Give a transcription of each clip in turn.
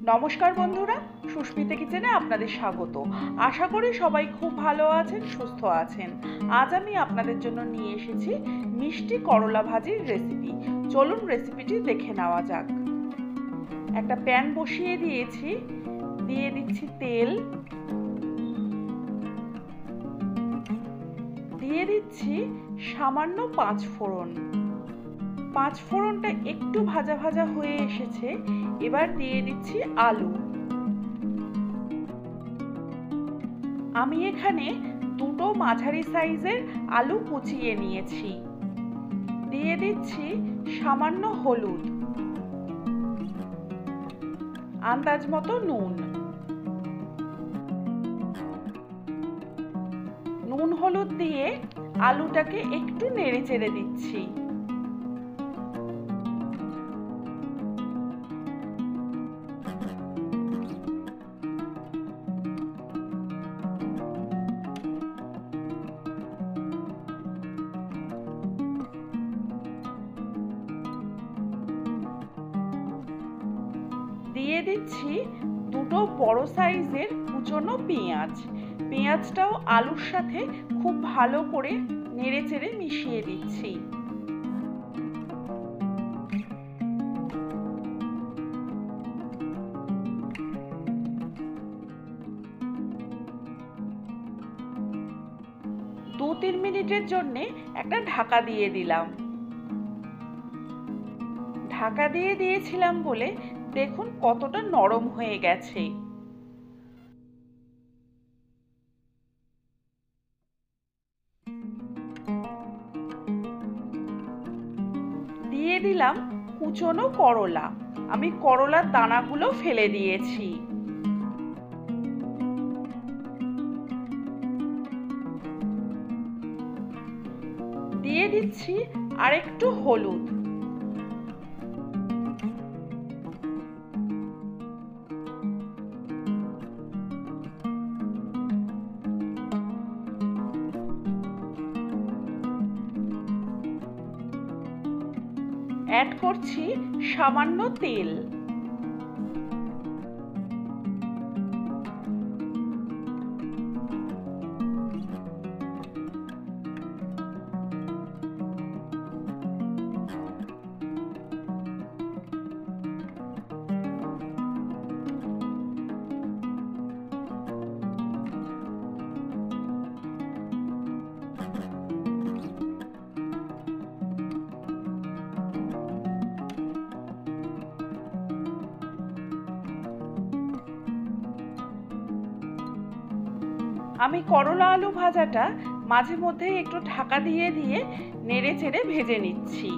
নমস্কার বন্ধুরা, সুস্মিতা কিচেনে আপনাদের স্বাগত। আশা করি সবাই খুব ভালো আছেন, সুস্থ আছেন। আজ আমি আপনাদের জন্য নিয়ে এসেছি মিষ্টি করলা ভাজির রেসিপি। চলুন রেসিপিটি দেখে নেওয়া যাক। একটা প্যান বসিয়ে দিয়েছি, দিয়ে দিচ্ছি তেল, দিয়ে দিচ্ছি সামান্য 5 ফোড়ন। 5 ফোড়নটা একটু ভাজা ভাজা হয়ে এসেছে, এবার দিয়ে দিচ্ছি আলু। আমি এখানে দুটো মাঝারি সাইজের আলু কুচিয়ে নিয়েছি। দিয়ে দিচ্ছি সামান্য হলুদ, আন্দাজ মতো নুন। নুন হলুদ দিয়ে আলুটাকে একটু নেড়ে চেড়ে দিচ্ছি। দিয়ে দিচ্ছি দুটো বড় সাইজের কুচনো পেঁয়াজ। পেঁয়াজটাও আলুর সাথে খুব ভালো করে নেড়েচেড়ে মিশিয়ে দিচ্ছি। দু 3 মিনিটের জন্য একটা ঢাকা দিয়ে দিলাম। ঢাকা দিয়ে দিয়েছিলাম বলে দেখুন কতটা নরম হয়ে গেছে। দিয়ে দিলাম কুচনো করলা। আমি করলার দানাগুলো ফেলে দিয়েছি। দিয়ে দিচ্ছি আরেকটু হলুদ। অ্যাড করছি সামান্য তেল। আমি করলা আলু ভাজাটা মাঝে মধ্যে একটু ঢাকা দিয়ে দিয়ে নেড়ে চেড়ে ভেজে নিচ্ছি।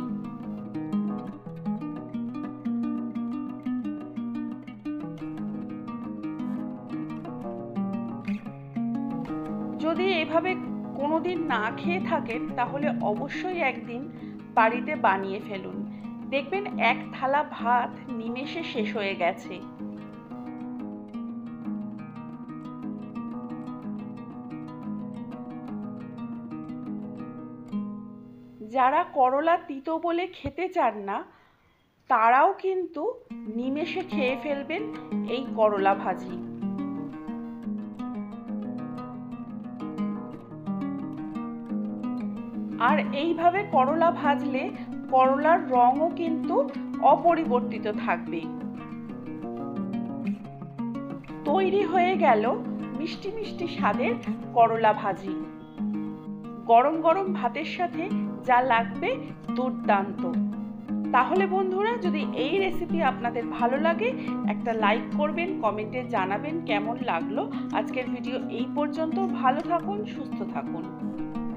যদি এভাবে কোনোদিন না খেয়ে থাকেন তাহলে অবশ্যই একদিন বাড়িতে বানিয়ে ফেলুন। দেখবেন এক থালা ভাত নিমেষে শেষ হয়ে গেছে। যারা করলা তিতো বলে খেতে চান না, তারাও কিন্তু নিমেষে খেয়ে ফেলবেন এই করলা ভাজি। আর এইভাবে করলা ভাজলে করলার রঙও কিন্তু অপরিবর্তিত থাকবে। তৈরি হয়ে গেল মিষ্টি মিষ্টি স্বাদের করলা ভাজি। গরম গরম ভাতের সাথে যা লাগবে দুর্দান্ত। তাহলে বন্ধুরা, যদি এই রেসিপি আপনাদের ভালো লাগে একটা লাইক করবেন, কমেন্টে জানাবেন কেমন লাগলো। আজকের ভিডিও এই পর্যন্ত। ভালো থাকুন, সুস্থ থাকুন।